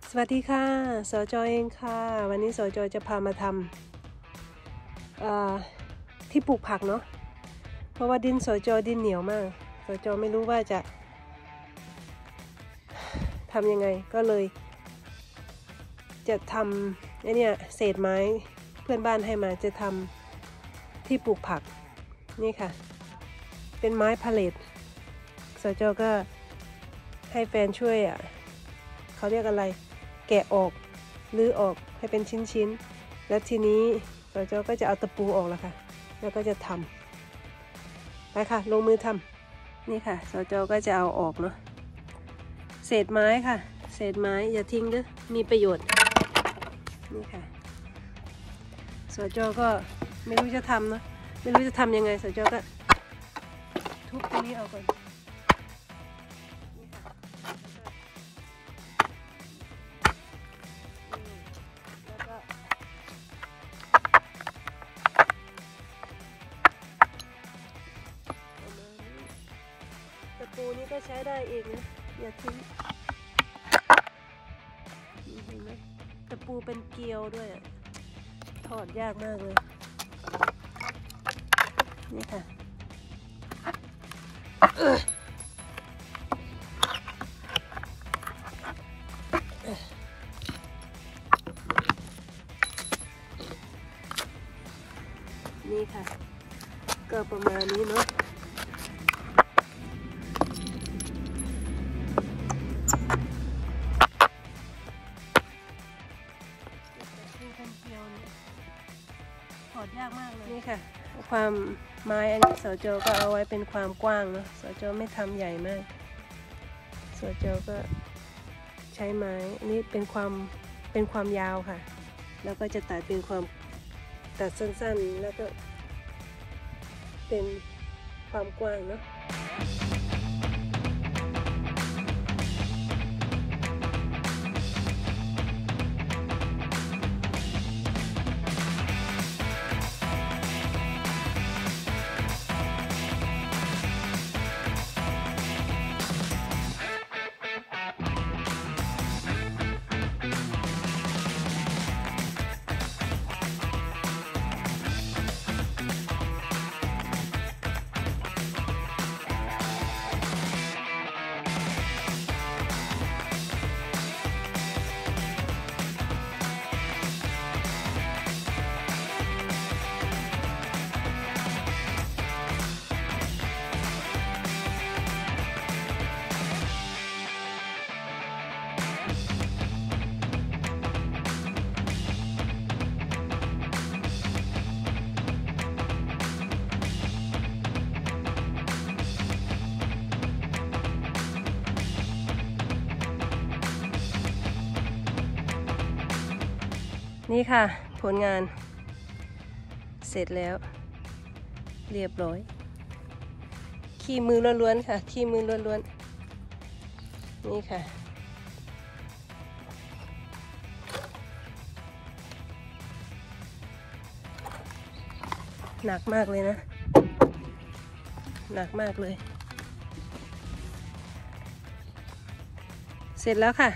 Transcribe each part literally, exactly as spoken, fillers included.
สวัสดีค่ะสจเองค่ะวันนี้สจจะพามาทำที่ปลูกผักเนาะเพราะว่าดินสจดินเหนียวมากสจไม่รู้ว่าจะทำยังไงก็เลยจะทำไอ้เนี่ยเศษไม้เพื่อนบ้านให้มาจะทำที่ปลูกผักนี่ค่ะเป็นไม้พาเลทสจก็ให้แฟนช่วยอ่ะเขาเรียกอะไรแกะออกรื้อออกให้เป็นชิ้นๆแล้วทีนี้สจก็จะเอาตะปูออกแล้วค่ะแล้วก็จะทำไปค่ะลงมือทำนี่ค่ะสจก็จะเอาออกเนาะเศษไม้ค่ะเศษไม้อย่าทิ้งเด้อมีประโยชน์นี่ค่ะสจก็ไม่รู้จะทำเนาะไม่รู้จะทำยังไงสจก็ทุบตรงนี้ออกก่อนตะปูนี่ก็ใช้ได้เองนะอย่าทิ้งเห็นไหมตะปูเป็นเกลียวด้วยถอดยากมากเลยนี่ค่ะนี่ค่ะก็ประมาณนี้เนาะถอดยากมากเลยนี่ค่ะความไม้อันนี้สจก็เอาไว้เป็นความกว้างเนาะสจไม่ทำใหญ่มากสจก็ใช้ไม้อันนี้เป็นความเป็นความยาวค่ะแล้วก็จะตัดเป็นความตัดสั้นๆแล้วก็เป็นความกว้างเนาะนี่ค่ะผลงานเสร็จแล้วเรียบร้อยขี้มือล้วนๆค่ะขี้มือล้วนๆนี่ค่ะหนักมากเลยนะหนักมากเลยเสร็จแล้วค่ะ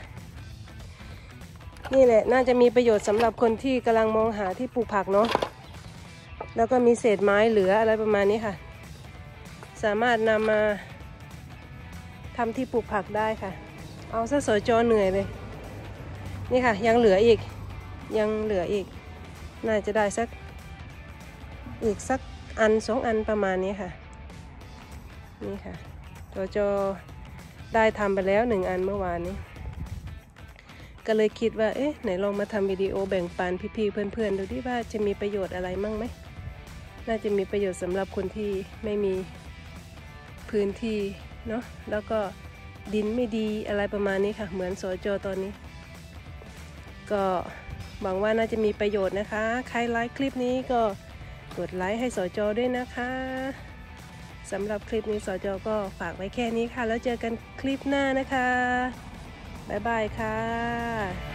นี่แหละน่าจะมีประโยชน์สำหรับคนที่กำลังมองหาที่ปลูกผักเนาะแล้วก็มีเศษไม้เหลืออะไรประมาณนี้ค่ะสามารถนำมาทำที่ปลูกผักได้ค่ะเอาซะสจเหนื่อยเลยนี่ค่ะยังเหลืออีกยังเหลืออีกน่าจะได้สักอีกสักอันสองอันประมาณนี้ค่ะนี่ค่ะสจได้ทำไปแล้วหนึ่งอันเมื่อวานนี้ก็เลยคิดว่าเอ๊ะไหนลองมาทำวิดีโอแบ่งปันพี่ๆเพื่อนๆดูดิว่าจะมีประโยชน์อะไรมั่งไหมน่าจะมีประโยชน์สำหรับคนที่ไม่มีพื้นที่เนาะแล้วก็ดินไม่ดีอะไรประมาณนี้ค่ะเหมือนสจตอนนี้ก็หวังว่าน่าจะมีประโยชน์นะคะใครไลค์คลิปนี้ก็กดไลค์ให้สจด้วยนะคะสำหรับคลิปนี้สจก็ฝากไว้แค่นี้ค่ะแล้วเจอกันคลิปหน้านะคะบ๊ายบายค่ะ